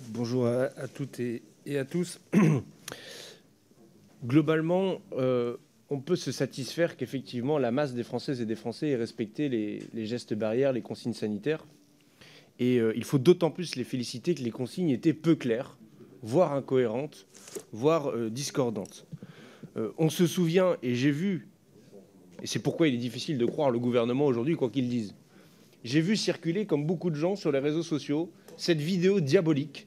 Bonjour à toutes et à tous. Globalement, on peut se satisfaire qu'effectivement la masse des Françaises et des Français ait respecté les gestes barrières, les consignes sanitaires. Et il faut d'autant plus les féliciter que les consignes étaient peu claires, voire incohérentes, voire discordantes. On se souvient, et j'ai vu, et c'est pourquoi il est difficile de croire le gouvernement aujourd'hui, quoi qu'il dise, j'ai vu circuler, comme beaucoup de gens sur les réseaux sociaux, cette vidéo diabolique,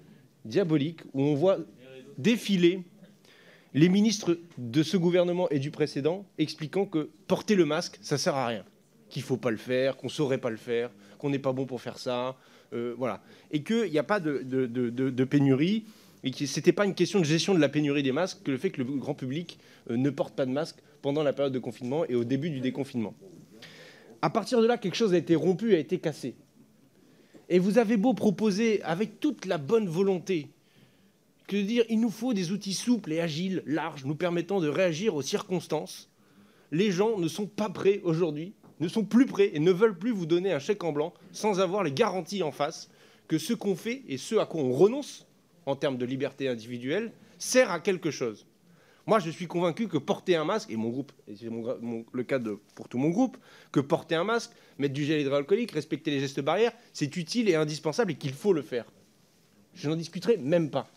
où on voit défiler les ministres de ce gouvernement et du précédent expliquant que porter le masque, ça sert à rien, qu'il ne faut pas le faire, qu'on ne saurait pas le faire, qu'on n'est pas bon pour faire ça, voilà. Et qu'il n'y a pas de pénurie, et que ce n'était pas une question de gestion de la pénurie des masques que le fait que le grand public ne porte pas de masque pendant la période de confinement et au début du déconfinement. À partir de là, quelque chose a été rompu, a été cassé. Et vous avez beau proposer avec toute la bonne volonté que de dire il nous faut des outils souples et agiles, larges, nous permettant de réagir aux circonstances, les gens ne sont pas prêts aujourd'hui, ne sont plus prêts et ne veulent plus vous donner un chèque en blanc sans avoir les garanties en face que ce qu'on fait et ce à quoi on renonce en termes de liberté individuelle sert à quelque chose. Moi, je suis convaincu que porter un masque, et mon groupe, et c'est le cas pour tout mon groupe, que porter un masque, mettre du gel hydroalcoolique, respecter les gestes barrières, c'est utile et indispensable et qu'il faut le faire. Je n'en discuterai même pas.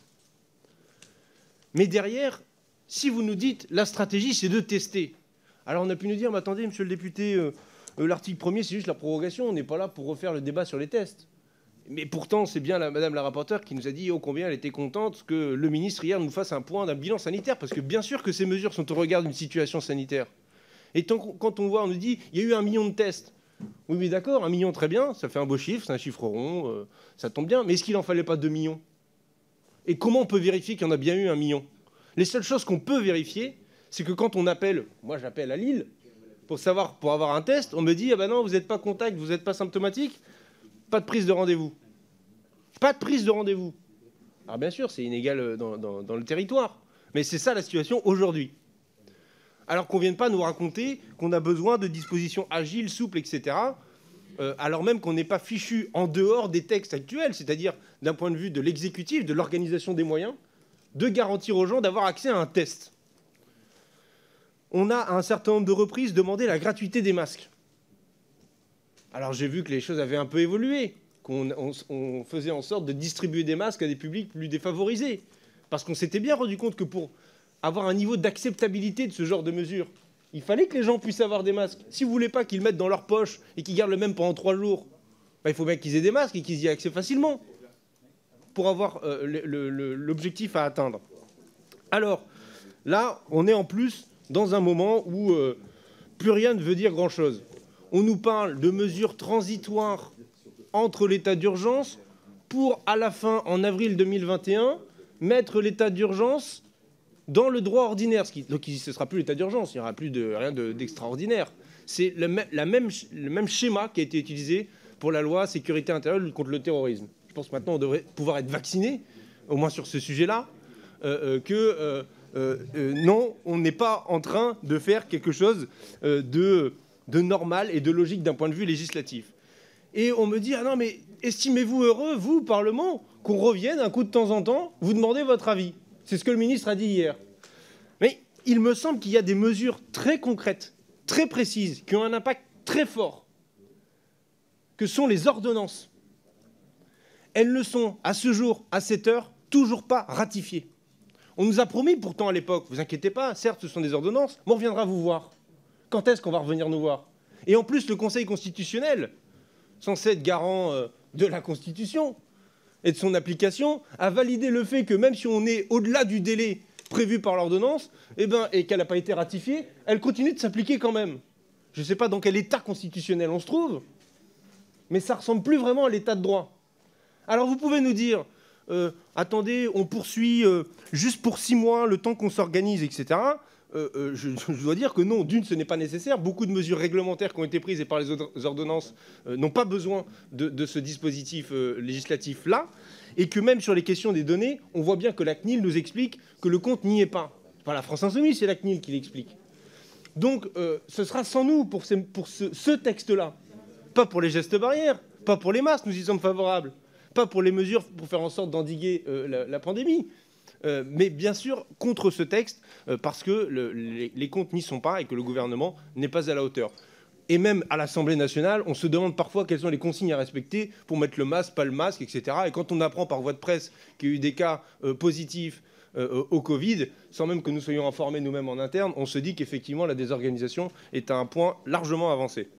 Mais derrière, si vous nous dites la stratégie, c'est de tester. Alors on a pu nous dire, mais attendez, monsieur le député, l'article 1er, c'est juste la prorogation, on n'est pas là pour refaire le débat sur les tests. Mais pourtant, c'est bien madame la rapporteure qui nous a dit combien elle était contente que le ministre hier nous fasse un point d'un bilan sanitaire, parce que bien sûr que ces mesures sont au regard d'une situation sanitaire. Et quand on voit, on nous dit, il y a eu 1 million de tests. Oui, d'accord, 1 million, très bien, ça fait un beau chiffre, c'est un chiffre rond, ça tombe bien, mais est-ce qu'il n'en fallait pas 2 millions? Et comment on peut vérifier qu'il y en a bien eu 1 million? Les seules choses qu'on peut vérifier, c'est que quand on appelle, moi j'appelle à Lille, pour avoir un test, on me dit, ah ben non, vous n'êtes pas contact, vous n'êtes pas symptomatique, pas de prise de rendez-vous. Pas de prise de rendez-vous. Alors bien sûr, c'est inégal dans le territoire, mais c'est ça la situation aujourd'hui. Alors qu'on ne vienne pas nous raconter qu'on a besoin de dispositions agiles, souples, etc., alors même qu'on n'est pas fichu en dehors des textes actuels, c'est-à-dire d'un point de vue de l'exécutif, de l'organisation des moyens, de garantir aux gens d'avoir accès à un test. On a à un certain nombre de reprises demandé la gratuité des masques. Alors j'ai vu que les choses avaient un peu évolué, qu'on faisait en sorte de distribuer des masques à des publics plus défavorisés. Parce qu'on s'était bien rendu compte que pour avoir un niveau d'acceptabilité de ce genre de mesures, il fallait que les gens puissent avoir des masques. Si vous ne voulez pas qu'ils le mettent dans leur poche et qu'ils gardent le même pendant 3 jours, bah, il faut bien qu'ils aient des masques et qu'ils y aient accès facilement pour avoir l'objectif à atteindre. Alors, là, on est en plus dans un moment où plus rien ne veut dire grand-chose. On nous parle de mesures transitoires entre l'état d'urgence pour, à la fin, en avril 2021, mettre l'état d'urgence dans le droit ordinaire. Donc, ce ne sera plus l'état d'urgence, il n'y aura plus rien d'extraordinaire. C'est le même schéma qui a été utilisé pour la loi sécurité intérieure contre le terrorisme. Je pense que maintenant, on devrait pouvoir être vacciné, au moins sur ce sujet-là, non, on n'est pas en train de faire quelque chose de normal et de logique d'un point de vue législatif. Et on me dit, ah non, mais estimez-vous heureux, vous, Parlement, qu'on revienne un coup de temps en temps, vous demandez votre avis. C'est ce que le ministre a dit hier. Mais il me semble qu'il y a des mesures très concrètes, très précises, qui ont un impact très fort, que sont les ordonnances. Elles ne sont, à ce jour, à cette heure, toujours pas ratifiées. On nous a promis pourtant à l'époque, vous inquiétez pas, certes ce sont des ordonnances, mais on reviendra vous voir. Quand est-ce qu'on va revenir nous voir? Et en plus, le Conseil constitutionnel, censé être garant de la Constitution et de son application, a validé le fait que même si on est au-delà du délai prévu par l'ordonnance, et qu'elle n'a pas été ratifiée, elle continue de s'appliquer quand même. Je ne sais pas dans quel état constitutionnel on se trouve, mais ça ne ressemble plus vraiment à l'état de droit. Alors vous pouvez nous dire, attendez, on poursuit juste pour 6 mois, le temps qu'on s'organise, etc. Je dois dire que non, d'une, ce n'est pas nécessaire. Beaucoup de mesures réglementaires qui ont été prises et par les ordonnances n'ont pas besoin de ce dispositif législatif-là. Et que même sur les questions des données, on voit bien que la CNIL nous explique que le compte n'y est pas. Pas la France Insoumise, c'est la CNIL qui l'explique. Donc ce sera sans nous pour ce texte-là. Pas pour les gestes barrières, pas pour les masques, nous y sommes favorables. pas pour les mesures pour faire en sorte d'endiguer la pandémie, mais bien sûr contre ce texte, parce que les comptes n'y sont pas et que le gouvernement n'est pas à la hauteur. Et même à l'Assemblée nationale, on se demande parfois quelles sont les consignes à respecter pour mettre le masque, pas le masque, etc. Et quand on apprend par voie de presse qu'il y a eu des cas positifs au Covid, sans même que nous soyons informés nous-mêmes en interne, on se dit qu'effectivement la désorganisation est à un point largement avancé.